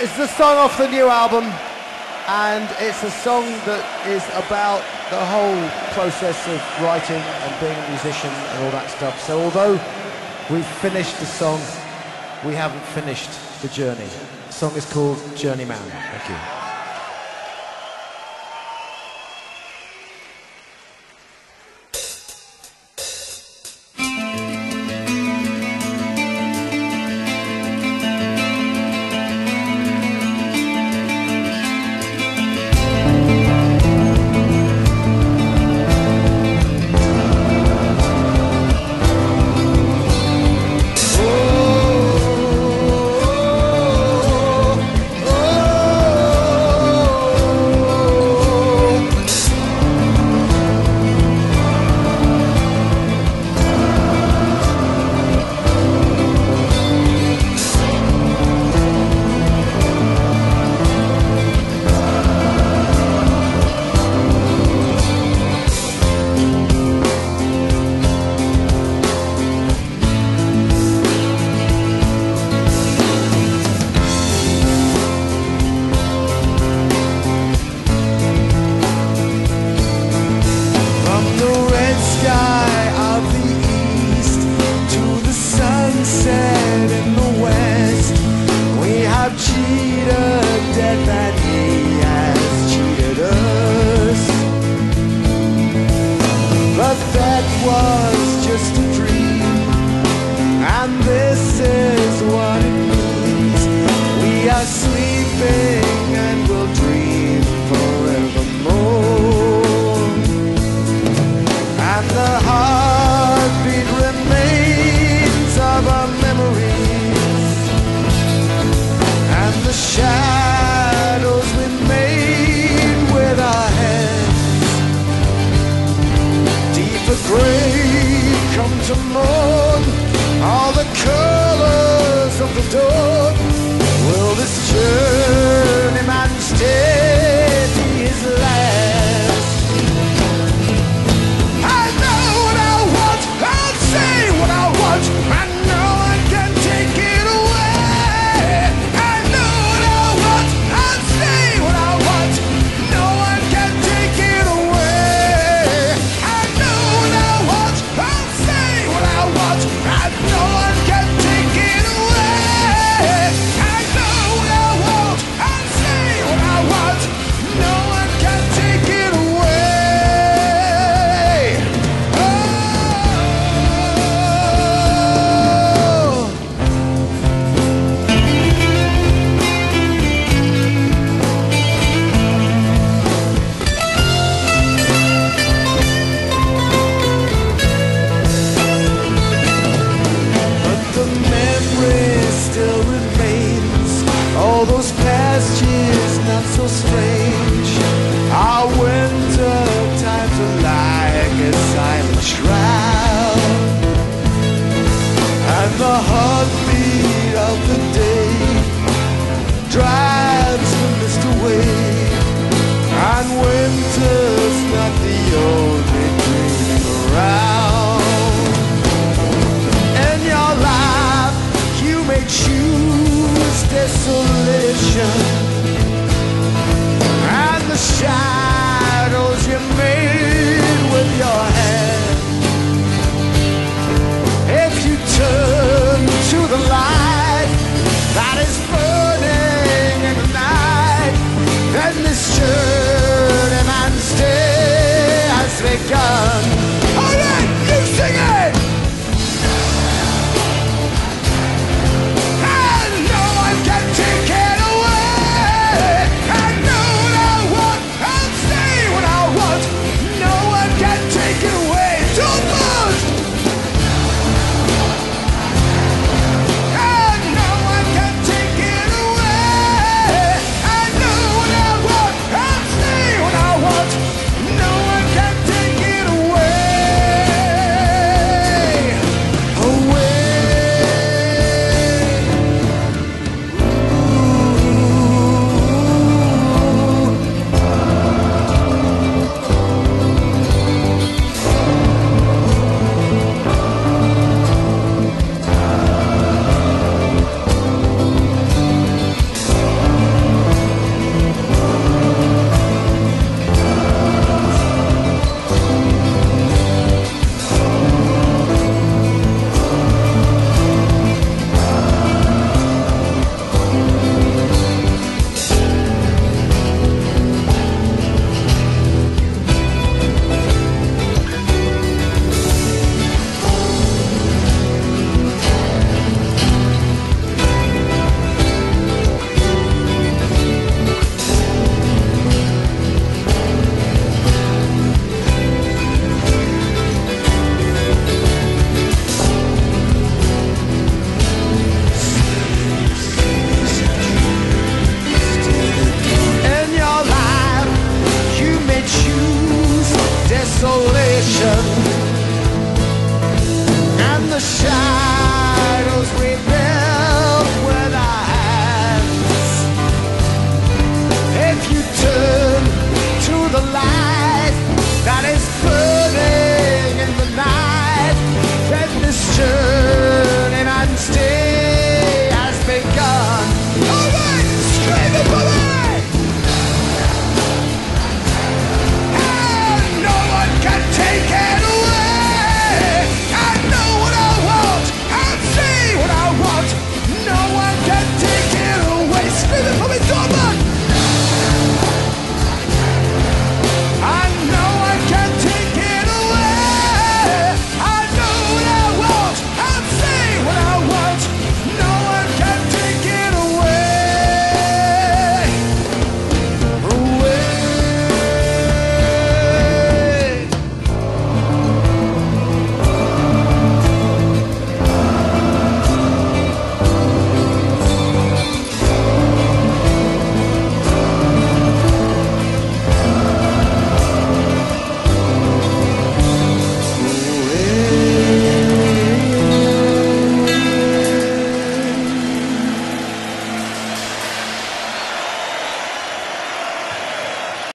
It's the song off the new album, and it's a song that is about the whole process of writing and being a musician and all that stuff. So although we've finished the song, we haven't finished the journey. The song is called Journeyman. Thank you. Was just a dream, and this is what it means. We are sleeping and we'll dream forevermore, and the heartbeat remains of our memories, and the shadows we made with our hands. The grave come to mourn all the colors of the dawn. Will this journeyman steady his last? I know what I want, I'll say what I want, and no one can take it away. I know what I want, I'll say what I want, no one can take it away. All those past years, not so strange. Our winter times are like a silent shroud, and the heartbeat of the day drives the mist away, and winter's not the only dream around. In your life you may choose desolation and the shadow